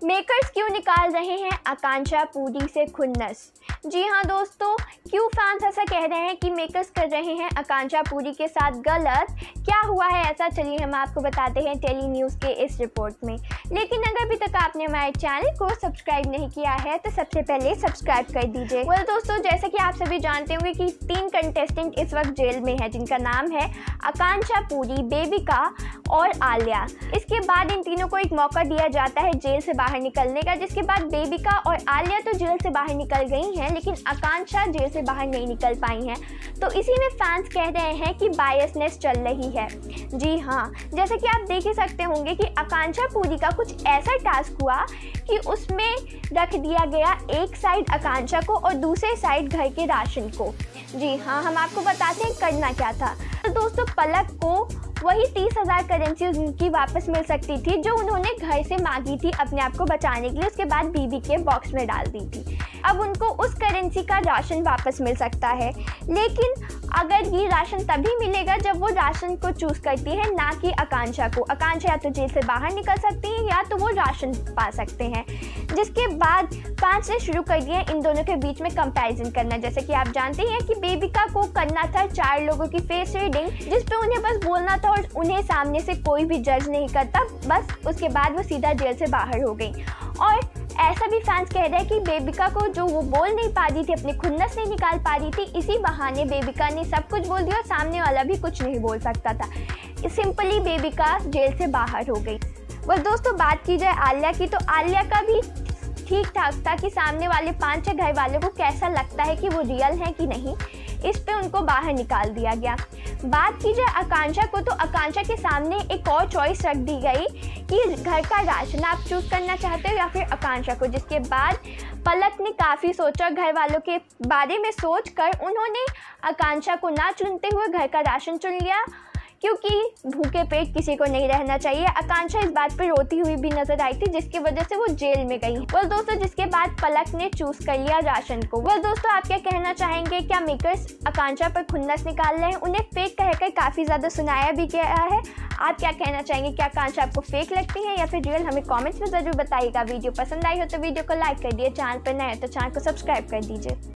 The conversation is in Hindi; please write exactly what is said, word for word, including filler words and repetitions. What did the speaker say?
मेकर्स क्यों निकाल रहे हैं आकांक्षा पूरी से खुन्नस। जी हाँ दोस्तों, क्यों फैंस ऐसा कह रहे हैं कि मेकर्स कर रहे हैं आकांक्षा पूरी के साथ गलत, क्या हुआ है ऐसा, चलिए हम आपको बताते हैं टेली न्यूज़ के इस रिपोर्ट में। लेकिन अगर अभी तक आपने हमारे चैनल को सब्सक्राइब नहीं किया है तो सबसे पहले सब्सक्राइब कर दीजिए। वेल दोस्तों, जैसे कि आप सभी जानते होंगे कि तीन कंटेस्टेंट इस वक्त जेल में है, जिनका नाम है आकांक्षा पूरी, बेबिका और आलिया। इसके बाद इन तीनों को एक मौका दिया जाता है जेल से बाहर निकलने का, जिसके बाद बेबिका और आलिया तो जेल से बाहर निकल गई हैं, लेकिन आकांक्षा जेल से बाहर नहीं निकल पाई हैं। तो इसी में फैंस कह रहे हैं कि बायसनेस चल रही है। जी हाँ, जैसे कि आप देख ही सकते होंगे कि आकांक्षा पूरी का कुछ ऐसा टास्क हुआ कि उसमें रख दिया गया एक साइड आकांक्षा को और दूसरे साइड घर के राशन को। जी हाँ, हम आपको बताते हैं करना क्या था। तो दोस्तों, पलक को वही तीस हज़ार करेंसी उनकी वापस मिल सकती थी जो उन्होंने घर से मांगी थी अपने आप को बचाने के लिए, उसके बाद बीबी के बॉक्स में डाल दी थी। अब उनको उस करेंसी का राशन वापस मिल सकता है, लेकिन अगर ये राशन तभी मिलेगा जब वो राशन को चूज़ करती है, ना कि आकांक्षा को। आकांक्षा या तो जेल से बाहर निकल सकती है या तो वो राशन पा सकते हैं। जिसके बाद फैंस ने शुरू कर दिया इन दोनों के बीच में कंपैरिजन करना। जैसे कि आप जानते हैं कि बेबिका को करना था चार लोगों की फेस रीडिंग, जिस पे उन्हें बस बोलना था और उन्हें सामने से कोई भी जज नहीं करता, बस उसके बाद वो सीधा जेल से बाहर हो गई। और ऐसा भी फैंस कह रहे हैं कि बेबिका को जो वो बोल नहीं पा रही थी, अपनी खुन्नस नहीं निकाल पा रही थी, इसी बहाने बेबिका ने सब कुछ बोल दिया और सामने वाला भी कुछ नहीं बोल सकता था। सिंपली बेबिका जेल से बाहर हो गई। बस दोस्तों, बात की जाए आलिया की, तो आलिया का भी ठीक ठाक था कि सामने वाले पाँच छः घर वालों को कैसा लगता है कि वो रियल है कि नहीं, इस पे उनको बाहर निकाल दिया गया। बात की जाए आकांक्षा को, तो आकांक्षा के सामने एक और चॉइस रख दी गई कि घर का राशन आप चूज़ करना चाहते हो या फिर आकांक्षा को। जिसके बाद पलक ने काफ़ी सोचा, घर वालों के बारे में सोचकर उन्होंने आकांक्षा को ना चुनते हुए घर का राशन चुन लिया, क्योंकि भूखे पेट किसी को नहीं रहना चाहिए। आकांक्षा इस बात पर रोती हुई भी नजर आई थी, जिसकी वजह से वो जेल में गई। वेल दोस्तों, जिसके बाद पलक ने चूज कर लिया राशन को। वेल दोस्तों, आप क्या कहना चाहेंगे? क्या मेकर्स आकांक्षा पर खुन्नस निकाल रहे हैं? उन्हें फेक कहकर काफ़ी ज़्यादा सुनाया भी गया है। आप क्या कहना चाहेंगे? क्या आकांक्षा आपको फेक लगती है या फिर रियल? हमें कॉमेंट्स में ज़रूर बताइएगा। वीडियो पसंद आई हो तो वीडियो को लाइक कर दिए, चैनल पर नए हो तो चैनल को सब्सक्राइब कर दीजिए।